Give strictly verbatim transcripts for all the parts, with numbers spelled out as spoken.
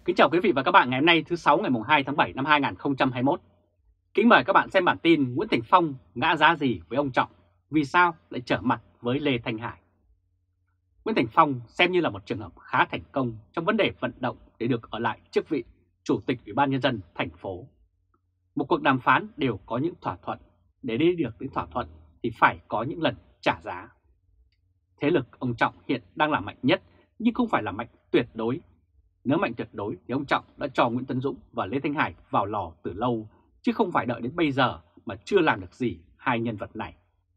Kính chào quý vị và các bạn ngày hôm nay thứ Sáu ngày hai tháng bảy năm hai nghìn không trăm hai mươi mốt. Kính mời các bạn xem bản tin Nguyễn Thành Phong ngã giá gì với ông Trọng, vì sao lại trở mặt với Lê Thanh Hải. Nguyễn Thành Phong xem như là một trường hợp khá thành công trong vấn đề vận động để được ở lại chức vị Chủ tịch Ủy ban Nhân dân thành phố. Một cuộc đàm phán đều có những thỏa thuận, để đi được đến thỏa thuận thì phải có những lần trả giá. Thế lực ông Trọng hiện đang là mạnh nhất nhưng không phải là mạnh tuyệt đối. Nếu mạnh tuyệt đối thì ông Trọng đã cho Nguyễn Tấn Dũng và Lê Thanh Hải vào lò từ lâu, chứ không phải đợi đến bây giờ mà chưa làm được gì hai nhân vật này.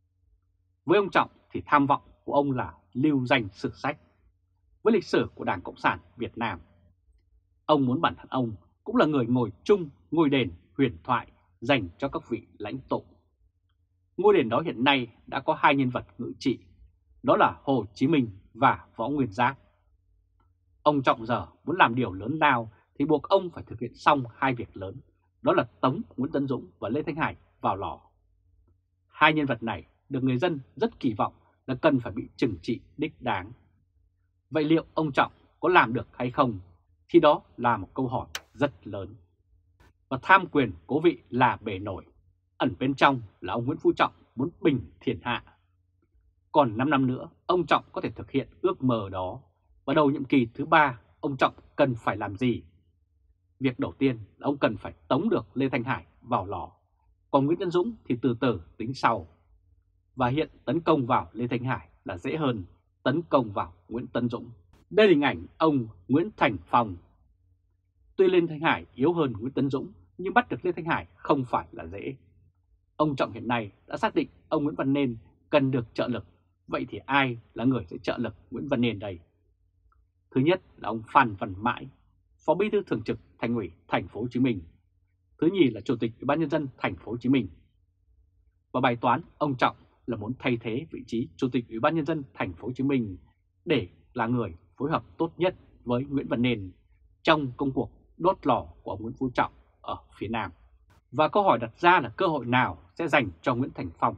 Với ông Trọng thì tham vọng của ông là lưu danh sử sách với lịch sử của Đảng Cộng sản Việt Nam. Ông muốn bản thân ông cũng là người ngồi chung ngôi đền huyền thoại dành cho các vị lãnh tụ. Ngôi đền đó hiện nay đã có hai nhân vật ngự trị, đó là Hồ Chí Minh và Võ Nguyên Giáp. Ông Trọng giờ muốn làm điều lớn lao thì buộc ông phải thực hiện xong hai việc lớn, đó là tống Nguyễn Tấn Dũng và Lê Thanh Hải vào lò. Hai nhân vật này được người dân rất kỳ vọng là cần phải bị trừng trị đích đáng. Vậy liệu ông Trọng có làm được hay không thì đó là một câu hỏi rất lớn. Và tham quyền cố vị là bề nổi, ẩn bên trong là ông Nguyễn Phú Trọng muốn bình thiên hạ. Còn năm năm nữa ông Trọng có thể thực hiện ước mơ đó. Và đầu nhiệm kỳ thứ ba, ông Trọng cần phải làm gì? Việc đầu tiên là ông cần phải tống được Lê Thanh Hải vào lò, còn Nguyễn Tấn Dũng thì từ từ tính sau. Và hiện tấn công vào Lê Thanh Hải là dễ hơn tấn công vào Nguyễn Tấn Dũng. Đây là hình ảnh ông Nguyễn Thành Phong. Tuy Lê Thanh Hải yếu hơn Nguyễn Tấn Dũng, nhưng bắt được Lê Thanh Hải không phải là dễ. Ông Trọng hiện nay đã xác định ông Nguyễn Văn Nên cần được trợ lực. Vậy thì ai là người sẽ trợ lực Nguyễn Văn Nên đây? Thứ nhất là ông Phan Văn Mãi, Phó Bí thư Thường trực Thành ủy Thành phố Hồ Chí Minh. Thứ nhì là Chủ tịch Ủy ban Nhân dân Thành phố Hồ Chí Minh. Và bài toán ông Trọng là muốn thay thế vị trí Chủ tịch Ủy ban Nhân dân Thành phố Hồ Chí Minh để là người phối hợp tốt nhất với Nguyễn Văn Nên trong công cuộc đốt lò của ông Nguyễn Phú Trọng ở phía Nam. Và câu hỏi đặt ra là cơ hội nào sẽ dành cho Nguyễn Thành Phong?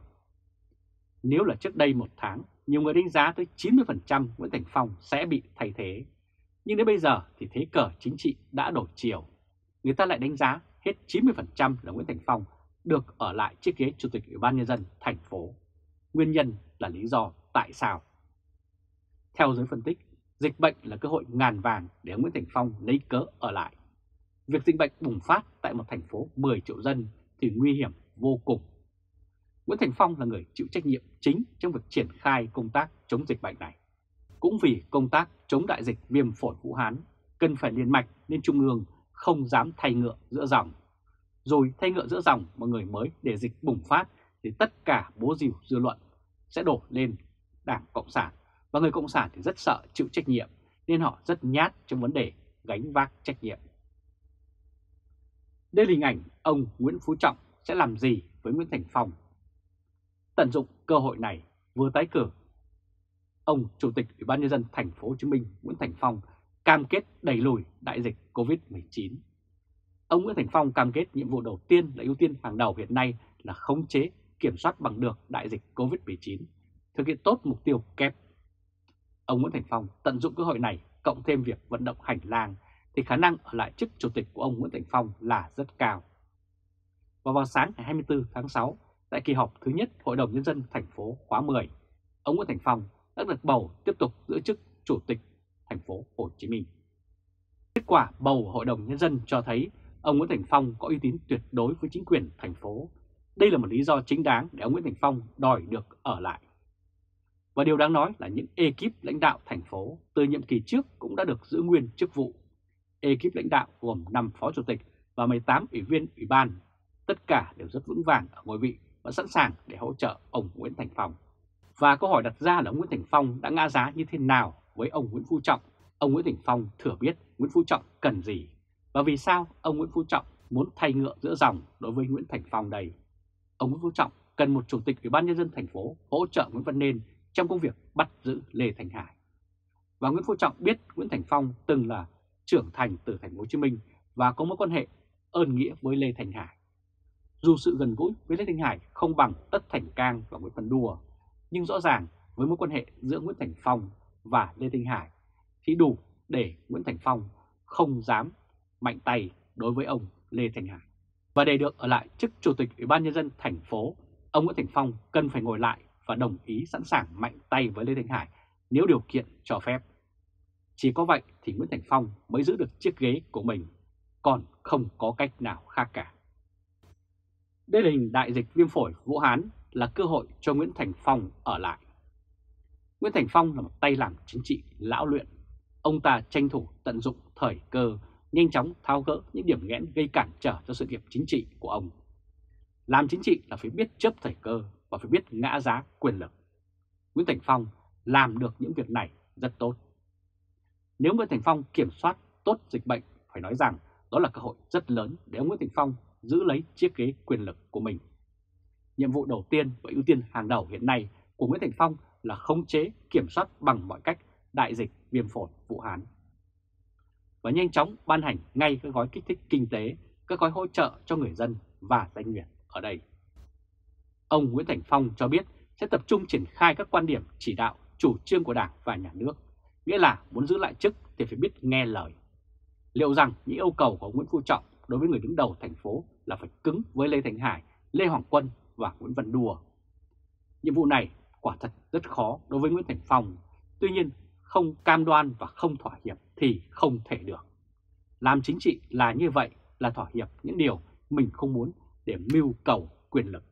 Nếu là trước đây một tháng, nhiều người đánh giá tới chín mươi phần trăm Nguyễn Thành Phong sẽ bị thay thế. Nhưng đến bây giờ thì thế cờ chính trị đã đổi chiều. Người ta lại đánh giá hết chín mươi phần trăm là Nguyễn Thành Phong được ở lại chiếc ghế Chủ tịch Ủy ban Nhân dân thành phố. Nguyên nhân là lý do tại sao? Theo giới phân tích, dịch bệnh là cơ hội ngàn vàng để ông Nguyễn Thành Phong lấy cớ ở lại. Việc dịch bệnh bùng phát tại một thành phố mười triệu dân thì nguy hiểm vô cùng. Nguyễn Thành Phong là người chịu trách nhiệm chính trong việc triển khai công tác chống dịch bệnh này. Cũng vì công tác chống đại dịch viêm phổi Vũ Hán cần phải liên mạch nên Trung ương không dám thay ngựa giữa dòng. Rồi thay ngựa giữa dòng mà người mới để dịch bùng phát thì tất cả búa rìu dư luận sẽ đổ lên Đảng Cộng sản. Và người Cộng sản thì rất sợ chịu trách nhiệm nên họ rất nhát trong vấn đề gánh vác trách nhiệm. Đây là hình ảnh ông Nguyễn Phú Trọng sẽ làm gì với Nguyễn Thành Phong. Tận dụng cơ hội này vừa tái cử, ông Chủ tịch Ủy ban Nhân dân Thành phố Hồ Chí Minh Nguyễn Thành Phong cam kết đẩy lùi đại dịch Covid mười chín. Ông Nguyễn Thành Phong cam kết nhiệm vụ đầu tiên là ưu tiên hàng đầu hiện nay là khống chế, kiểm soát bằng được đại dịch Covid mười chín, thực hiện tốt mục tiêu kép. Ông Nguyễn Thành Phong tận dụng cơ hội này cộng thêm việc vận động hành lang thì khả năng ở lại chức Chủ tịch của ông Nguyễn Thành Phong là rất cao. Và vào sáng ngày hai mươi tư tháng sáu, tại kỳ họp thứ nhất Hội đồng Nhân dân thành phố khóa mười, ông Nguyễn Thành Phong đã được bầu tiếp tục giữ chức Chủ tịch Thành phố Hồ Chí Minh. Kết quả bầu Hội đồng Nhân dân cho thấy ông Nguyễn Thành Phong có uy tín tuyệt đối với chính quyền thành phố. Đây là một lý do chính đáng để ông Nguyễn Thành Phong đòi được ở lại. Và điều đáng nói là những ekip lãnh đạo thành phố từ nhiệm kỳ trước cũng đã được giữ nguyên chức vụ. Ekip lãnh đạo gồm năm phó chủ tịch và mười tám ủy viên ủy ban, tất cả đều rất vững vàng ở ngôi vị và sẵn sàng để hỗ trợ ông Nguyễn Thành Phong. Và câu hỏi đặt ra là ông Nguyễn Thành Phong đã ngã giá như thế nào với ông Nguyễn Phú Trọng? Ông Nguyễn Thành Phong thừa biết Nguyễn Phú Trọng cần gì và vì sao ông Nguyễn Phú Trọng muốn thay ngựa giữa dòng đối với Nguyễn Thành Phong đây. Ông Nguyễn Phú Trọng cần một Chủ tịch Ủy ban Nhân dân thành phố hỗ trợ Nguyễn Văn Nên trong công việc bắt giữ Lê Thanh Hải. Và Nguyễn Phú Trọng biết Nguyễn Thành Phong từng là trưởng thành từ Thành phố Hồ Chí Minh và có mối quan hệ ơn nghĩa với Lê Thanh Hải. Dù sự gần gũi với Lê Thanh Hải không bằng Tất Thành Cang và Nguyễn Văn Đùa, nhưng rõ ràng với mối quan hệ giữa Nguyễn Thành Phong và Lê Thanh Hải thì đủ để Nguyễn Thành Phong không dám mạnh tay đối với ông Lê Thanh Hải. Và để được ở lại chức Chủ tịch Ủy ban Nhân dân thành phố, ông Nguyễn Thành Phong cần phải ngồi lại và đồng ý sẵn sàng mạnh tay với Lê Thanh Hải nếu điều kiện cho phép. Chỉ có vậy thì Nguyễn Thành Phong mới giữ được chiếc ghế của mình, còn không có cách nào khác cả. Đây là hình đại dịch viêm phổi Vũ Hán là cơ hội cho Nguyễn Thành Phong ở lại. Nguyễn Thành Phong là một tay làm chính trị lão luyện. Ông ta tranh thủ tận dụng thời cơ, nhanh chóng tháo gỡ những điểm nghẽn gây cản trở cho sự nghiệp chính trị của ông. Làm chính trị là phải biết chớp thời cơ và phải biết ngã giá quyền lực. Nguyễn Thành Phong làm được những việc này rất tốt. Nếu Nguyễn Thành Phong kiểm soát tốt dịch bệnh, phải nói rằng đó là cơ hội rất lớn để ông Nguyễn Thành Phong giữ lấy chiếc ghế quyền lực của mình. Nhiệm vụ đầu tiên và ưu tiên hàng đầu hiện nay của Nguyễn Thành Phong là khống chế, kiểm soát bằng mọi cách đại dịch viêm phổi Vũ Hán. Và nhanh chóng ban hành ngay các gói kích thích kinh tế, các gói hỗ trợ cho người dân và doanh nghiệp ở đây. Ông Nguyễn Thành Phong cho biết sẽ tập trung triển khai các quan điểm chỉ đạo, chủ trương của Đảng và Nhà nước, nghĩa là muốn giữ lại chức thì phải biết nghe lời. Liệu rằng những yêu cầu của Nguyễn Phú Trọng đối với người đứng đầu thành phố là phải cứng với Lê Thanh Hải, Lê Hoàng Quân và Nguyễn Văn Đùa? Nhiệm vụ này quả thật rất khó đối với Nguyễn Thành Phong, tuy nhiên không cam đoan và không thỏa hiệp thì không thể được. Làm chính trị là như vậy, là thỏa hiệp những điều mình không muốn để mưu cầu quyền lực.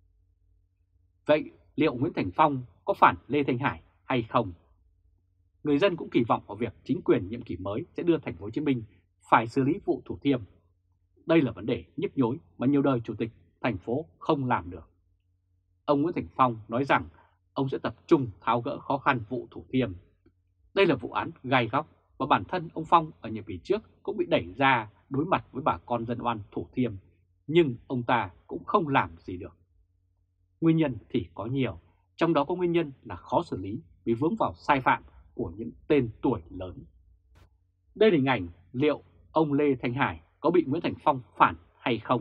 Vậy liệu Nguyễn Thành Phong có phản Lê Thanh Hải hay không? Người dân cũng kỳ vọng vào việc chính quyền nhiệm kỳ mới sẽ đưa thành phố Hồ Chí Minh phải xử lý vụ Thủ Thiêm. Đây là vấn đề nhức nhối mà nhiều đời chủ tịch thành phố không làm được. Ông Nguyễn Thành Phong nói rằng ông sẽ tập trung tháo gỡ khó khăn vụ Thủ Thiêm. Đây là vụ án gai góc và bản thân ông Phong ở nhiệm kỳ trước cũng bị đẩy ra đối mặt với bà con dân oan Thủ Thiêm, nhưng ông ta cũng không làm gì được. Nguyên nhân thì có nhiều, trong đó có nguyên nhân là khó xử lý vì vướng vào sai phạm của những tên tuổi lớn. Đây là hình ảnh liệu ông Lê Thanh Hải có bị Nguyễn Thành Phong phản hay không?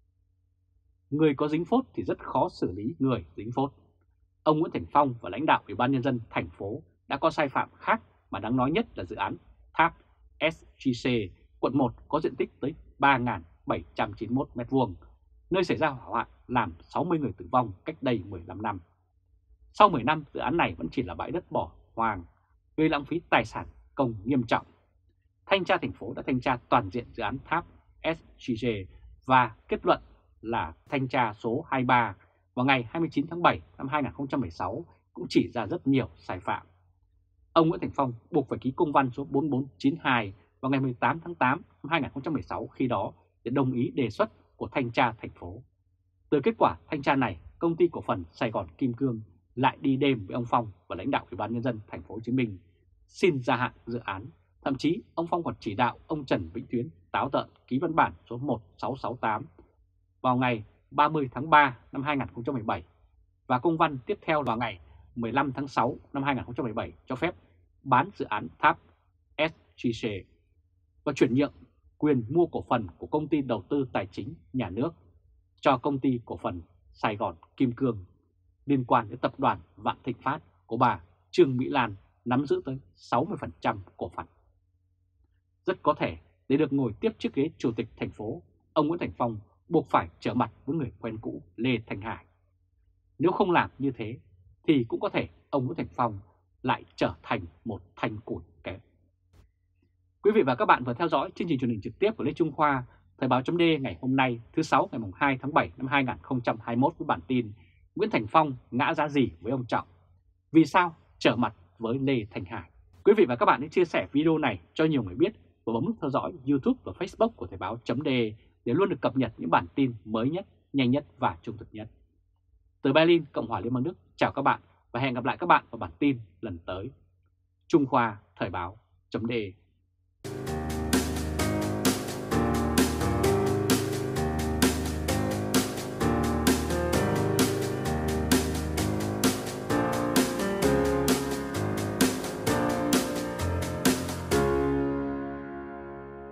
Người có dính phốt thì rất khó xử lý người dính phốt. Ông Nguyễn Thành Phong và lãnh đạo Ủy ban Nhân dân thành phố đã có sai phạm khác, mà đáng nói nhất là dự án tháp ét giê xê quận một có diện tích tới ba nghìn bảy trăm chín mươi mốt mét vuông, nơi xảy ra hỏa hoạn làm sáu mươi người tử vong cách đây mười lăm năm. Sau mười năm, dự án này vẫn chỉ là bãi đất bỏ hoang, gây lãng phí tài sản công nghiêm trọng. Thanh tra thành phố đã thanh tra toàn diện dự án tháp ét giê xê và kết luận là thanh tra số hai mươi ba vào ngày hai mươi chín tháng bảy năm hai nghìn không trăm mười sáu cũng chỉ ra rất nhiều sai phạm. Ông Nguyễn Thành Phong buộc phải ký công văn số bốn bốn chín hai vào ngày mười tám tháng tám năm hai nghìn không trăm mười sáu khi đó để đồng ý đề xuất của thanh tra thành phố. Từ kết quả thanh tra này, công ty cổ phần Sài Gòn Kim Cương lại đi đêm với ông Phong và lãnh đạo Ủy ban Nhân dân thành phố Hồ Chí Minh xin gia hạn dự án. Thậm chí ông Phong còn chỉ đạo ông Trần Vĩnh Tuyến táo tợn ký văn bản số một sáu sáu tám vào ngày ba mươi tháng ba năm hai nghìn không trăm mười bảy và công văn tiếp theo vào ngày mười lăm tháng sáu năm hai nghìn không trăm mười bảy cho phép bán dự án tháp ét giê xê và chuyển nhượng quyền mua cổ phần của công ty đầu tư tài chính nhà nước cho công ty cổ phần Sài Gòn Kim Cương liên quan đến tập đoàn Vạn Thịnh Phát của bà Trương Mỹ Lan nắm giữ tới sáu mươi phần trăm cổ phần. Rất có thể để được ngồi tiếp chiếc ghế chủ tịch thành phố, ông Nguyễn Thành Phong buộc phải trở mặt với người quen cũ Lê Thanh Hải. Nếu không làm như thế thì cũng có thể ông Nguyễn Thành Phong lại trở thành một thanh củi kém. Quý vị và các bạn vừa theo dõi chương trình truyền hình trực tiếp của Lê Trung Khoa, Thời báo chấm D ngày hôm nay thứ Sáu ngày hai tháng bảy năm hai nghìn không trăm hai mươi mốt với bản tin Nguyễn Thành Phong ngã giá gì với ông Trọng? Vì sao trở mặt với Lê Thanh Hải? Quý vị và các bạn hãy chia sẻ video này cho nhiều người biết và bấm nút theo dõi YouTube và Facebook của Thời báo chấm D để luôn được cập nhật những bản tin mới nhất, nhanh nhất và trung thực nhất. Từ Berlin, Cộng hòa Liên bang Đức, chào các bạn và hẹn gặp lại các bạn vào bản tin lần tới. Trung Khoa Thời báo chấm D